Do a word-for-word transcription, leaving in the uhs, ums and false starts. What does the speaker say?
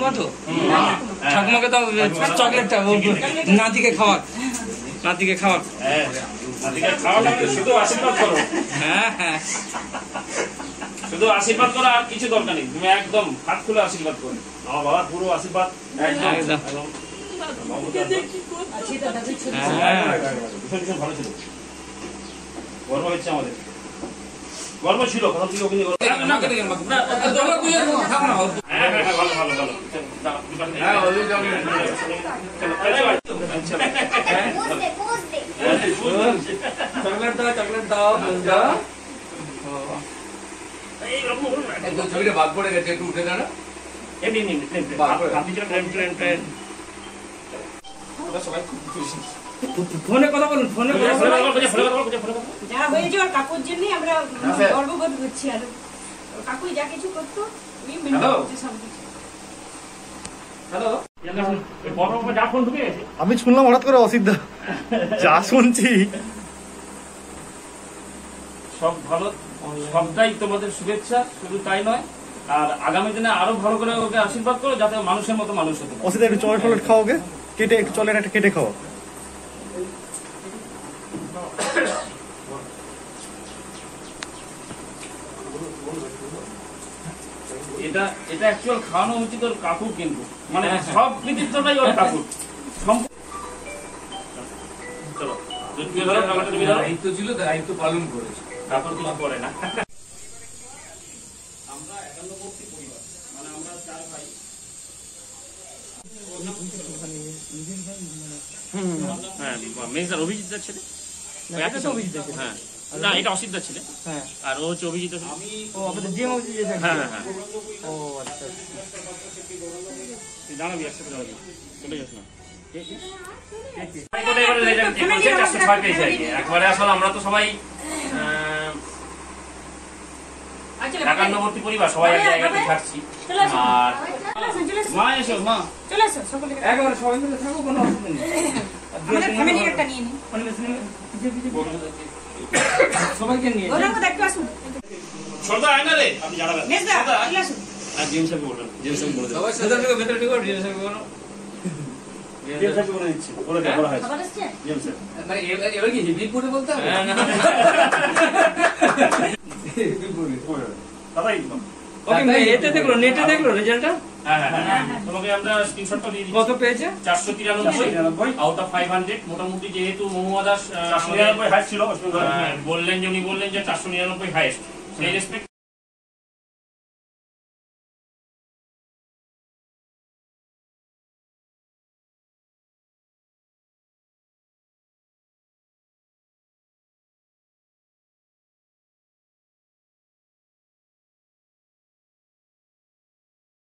ঠাকুমা তো ঠাকুমাকে তো চকলেটটা নাতিকে খাওয়া নাতিকে খাওয়া শুধু আশীর্বাদ করো। হ্যাঁ হ্যাঁ শুধু আশীর্বাদ করো, আর কিছু দরকার নেই। তুমি একদম হাত খুলে আশীর্বাদ করো। আমার বাবার পুরো আশীর্বাদ একদম একদম ভালো ছিল। গর্ব হচ্ছে আমাদের, গর্ব ছিল কথা ছিল। চকলেট দাও চকলেট দাও দাও। ছবিটা ভাগ পড়ে গেছে, একটু উঠে দাঁড়া। ফোনে কথা বলুন, ফোনে যারা হয়েছে ওর কাকুর জন্য আমরা গর্ববোধ করছি। আর কাকুই যা কিছু করতো আমি শুনলাম হঠাৎ করে অসিদ্ধা যা শুনছি সব ভালো, সবটাই তোমাদের শুভেচ্ছা। শুধু তাই নয়, আর আগামী দিনে আরো ভালো করে ওকে আশীর্বাদ করো, যাতে মানুষের মতো মানুষ হতে পারে। অসিদ্ধা একটু চকলেট টকলেট খাও, ওকে কেটে একটু চকলেট একটা কেটে খাও। এটা এটা অ্যাকচুয়াল খাওয়ানো উচিত ওর কাকুর, কিন্তু মানে সব কৃতিত্বটাই ওর কাকুর। চলো দায়িত্ব ছিল, দায়িত্ব পালন করেছে, কাকুর কিছু করে না। আমরা একান্নবর্তী পরিবার, মানে আমরা চার ভাই। হ্যাঁ মেজদার অভিজিৎদার ছেলে। হ্যাঁ না এটা অসিদ্ধা ছিল, আর ও হচ্ছে অভিজিৎ। হ্যাঁ হ্যাঁ ও আচ্ছা জানাবি একসাথে জানাবি, চলে যাস না। একবারে আসলে আমরা তো সবাই একান্নবর্তী পরিবার, সবাই এক জায়গাতে থাকছি। আর মা এসো, মা চলে এসো সকলে একেবারে সবাই মিলে থাকো, কোনো অসুবিধা নেই। আমাদের ফ্যামিলি একটা নিয়ে নিই, সবাইকে নিয়ে ওরা মধ্যে একটু আসুন। সর্দার আয় না রে, আপনি জানাবেন। মেজদা চলে আসুন। আর জিএম সাহেব বলবেন, জিএম সাহেব বলে দেন। সবাই সাদা থেকে ভেতরে ঢুকো, জিএম সাহেব বলো। জিএম সাহেব বলে দিচ্ছি, বলে দেন, বলা হয়েছে। খাবার আসছে? জিএম সাহেব মানে এবার কি হিবির পড়ে বলতে হবে? হ্যাঁ না হিবির পড়ে। দাদাই ওকে এতে দেখলো, নেটে দেখলো রেজাল্টটা। হ্যাঁ হ্যাঁ তোমাকে আমরা স্ক্রিনশটটা দিয়ে দিচ্ছি। কত পেয়েছে? চারশো তিরানব্বই আউট অফ ফাইভ হান্ড্রেড। মোটামুটি যেহেতু মোহাম্মদ দাস চারশো নিরানব্বই হাইস্ট ছিল, বললেন যে উনি বললেন যে চারশো নিরানব্বই হাইস্ট, সেই রেসপেক্ট